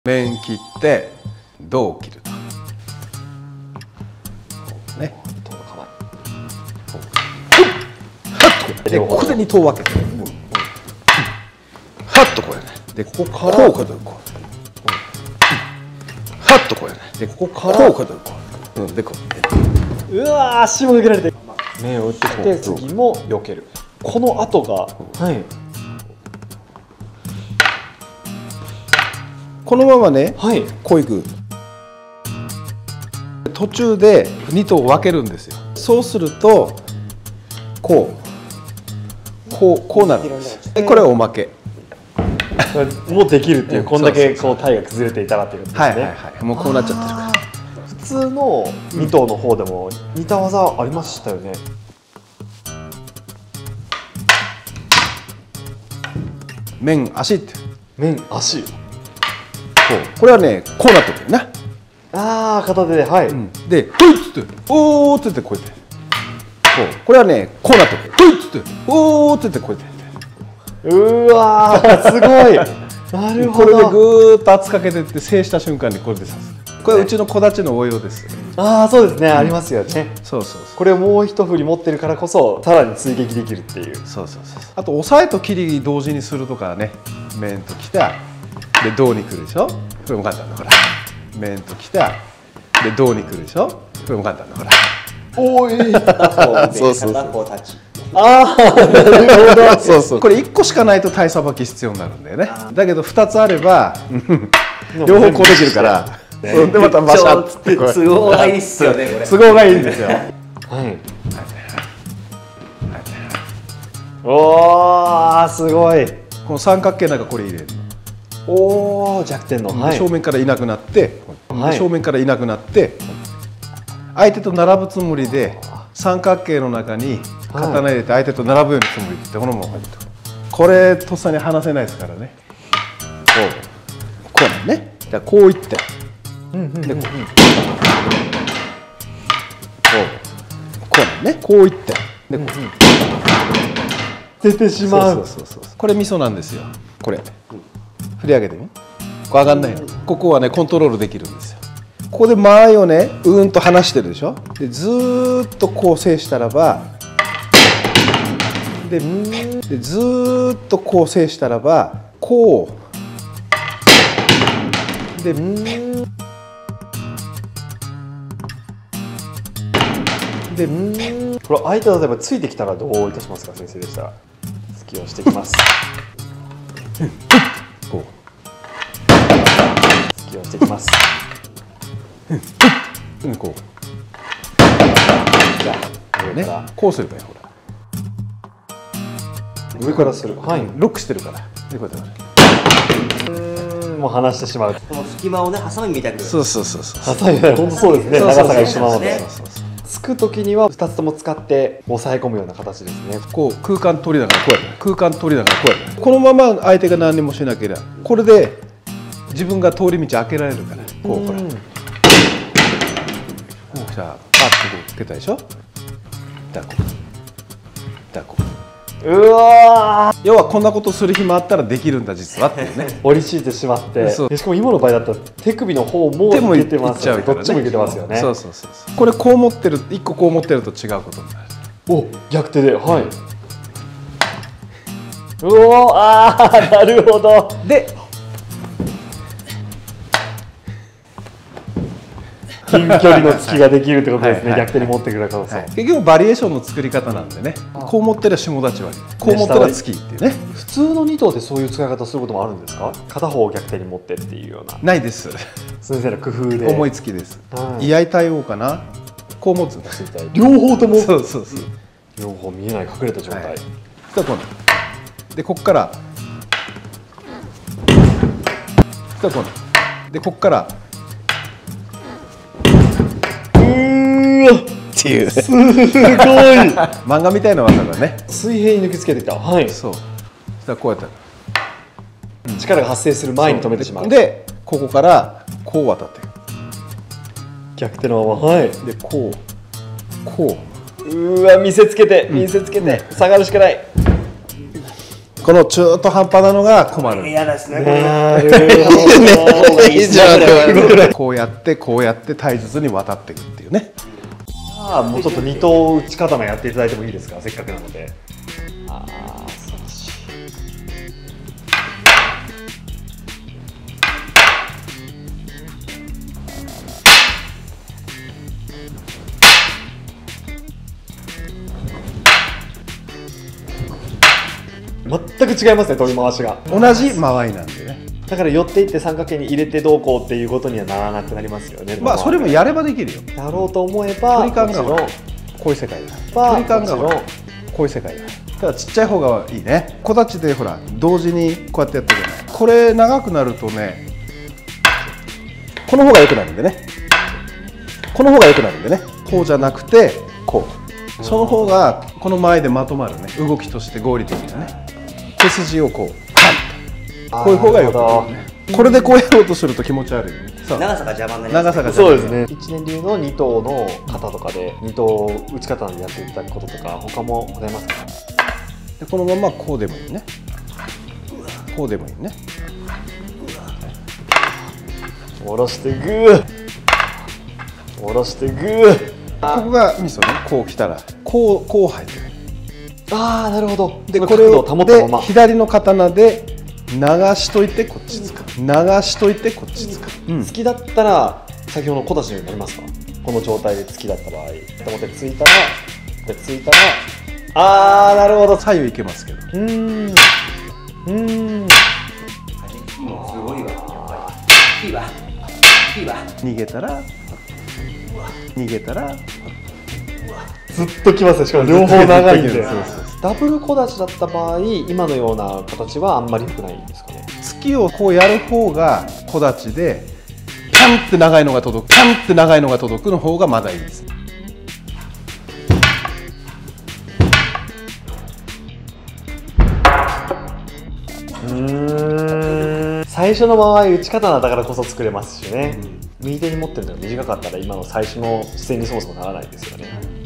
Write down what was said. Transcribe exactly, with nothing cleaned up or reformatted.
面切って胴を切るとね。 頭の構え。 でここで二頭分けて、はっとこれね。でここからこうかとこう、はっとこれね。でここからこうかとこう、うんでこう。 うわー、足も抜けられて。面を打ってきて次も避ける。この後がはい。 このままね、 はい、 こういく。途中でに頭分けるんですよ。そうするとこうこうこうなるんです。これはおまけ。 もうできるっていう、こんだけこう体が崩れていたらっていうことですね。 はいはいはい。もうこうなっちゃってるから。 普通のに頭の方でも似た技ありましたよね。 面足って。 面足。 これはね、こうなってるよな。 ああ、片手で、はい。うん、 で、ほいっつって、おーって言ってこうやって。こう、これはね、こうなってる。ほいっつって、おーって言ってこうやって。 うわー、すごい。なるほど。 これでぐーっと圧かけてって制した瞬間にこれで刺す。これはうちの木立の応用です。 ああ、そうですね、ありますよね。 そうそうそう。 これをもう一振り持ってるからこそ、さらに追撃できるっていう。 そうそうそう。あと、押さえと切り同時にするとかね、面ときた。で胴に来るでしょ。これも簡単だほら。面ときた。で胴に来るでしょ。これも簡単だほら。 おい。 そうそうそう。 ああ、なるほど。 そうそう。これ一個しかないと体さばき必要になるんだよね。だけど二つあれば両方こうできるから。でまたバシャッってこれ。 都合がいいっすよねこれ。 都合がいいんですよ。はい。 おお、すごい。 この三角形なんかこれ入れる。 おお、弱点の、 はい、正面からいなくなって、はい、正面からいなくなって相手と並ぶつもりで三角形の中に刀入れて相手と並ぶようにつもりでこのままこれとっさに離せないですからね。こうこうなんね。じゃあこういってでこうこうこうなんね。こういってでこう出てしまう。 そうそうそうそう。これ味噌なんですよ。これ。振り上げてみ。こう上がんないの。ここはねコントロールできるんですよ。ここで間合いをねうーんと離してるでしょ。でずーっとこう制したらばででずーっとこう制したらばこうででこれ相手が例えばついてきたらどういたしますか先生でしたら。突きをしてきます。 こう突きをしてきます。 うん、こう。 じゃあ、 ね、こうすればいいほら。 上からする。はい。 ロックしてるから。でこうやって。 うん、もう離してしまう。 この隙間をね、ハサミみたいに。 そうそうそうそう。 ハサミ、本当そうですね。長さが一緒なので。 そうそうそう。 つく時にはふたつとも使って押さえ込むような形ですね。 こう空間取りながらこうやる。空間取りながらこうやる。このまま相手が何もしなければこれで自分が通り道開けられるから。こうほら。こうさ、パッとこうつけたでしょ。だこう。だこう。 うわ要はこんなことする暇あったらできるんだ実はっていうね。 折り敷いてしまって、しかも今の場合だったら手首の方もいけてますよね。どっちもいけてますよね。 そうそうそうそう。これこう持ってる、一個こう持ってると違うことになる。 お、逆手で、はい。うお、ああ、なるほど。 で、 近距離の突きができるってことですね。逆手に持ってくるからこそ。 結局バリエーションの作り方なんでね。こう持ってる下立ち割り、こう持ったら突きっていうね。 普通のに頭でそういう使い方することもあるんですか？片方を逆手に持ってっていうような。 ないです。 先生の工夫で。 思いつきです。居合対応かな。こう持つんです。 両方とも。 そうそうそう。 両方見えない隠れた状態。 でこうでこっからでこうでこっからっていう。すごい。漫画みたいな技だね。 水平に抜きつけてきた。はい。 そう。そしたらこうやったら力が発生する前に止めてしまう。 でここからこう渡って逆手のまま。はい。 でこうこう。うわ、見せつけて見せつけて下がるしかない。 この中途半端なのが困る。 嫌ですね。 なるほど。いいじゃん。 こうやってこうやって体術に渡っていくっていうね。 ああ、もうちょっと二刀打ち刀やっていただいてもいいですか、せっかくなので。ああ、素晴らしい。全く違いますね、取り回しが。 同じ間合いなんでね。 だから寄っていって三角形に入れてどうこうっていうことにはならなくなりますよね。 まあそれもやればできるよ。 やろうと思えば、 距離感がもちろんこういう世界だ。距まあ離感がもちろんこういう世界だ。ただちっちゃい方がいいね。小立ちでほら同時にこうやってやってるじゃない。これ長くなるとね、この方が良くなるんでね。この方が良くなるんでね。こうじゃなくてこう。その方がこの前でまとまるね。動きとして合理的なね。手筋をこうパンとこういう方がよくなるね。これでこうやろうとすると気持ち悪いよね。そう長さが邪魔になります。 長さがそうですね。一年流の二刀の方とかで二刀打ち方でやっていただくこととか他もございますか？ でこのままこうでもいいね。こうでもいいね。 下ろしてグー、下ろしてグー。 ここがミソね。こう来たらこうこう入ってる。 ああ、なるほど。 でこれを保ったままで左の刀で流しといてこっち使う。流しといてこっち使う。うん、 突きだったら先ほどの小立ちのようになりますか？この状態で突きだった場合、表突いたらで突いたら、ああ、なるほど。 左右いけますけど。 うーん、うーん。 もうすごいわ。やっぱり。いいわ。いいわ。 逃げたら逃げたらずっときますね。しかも両方長いんで。 そうそうそうダブル小立ちだった場合、今のような形はあんまり良くないんですかね。 突きをこうやる方が小立ちで、パンって長いのが届く、パンって長いのが届くの方がまだいいです。 うーん、最初の間合い打ち刀だからこそ作れますしね、うん、右手に持ってるのが短かったら今の最初の姿勢にそもそもならないですよね。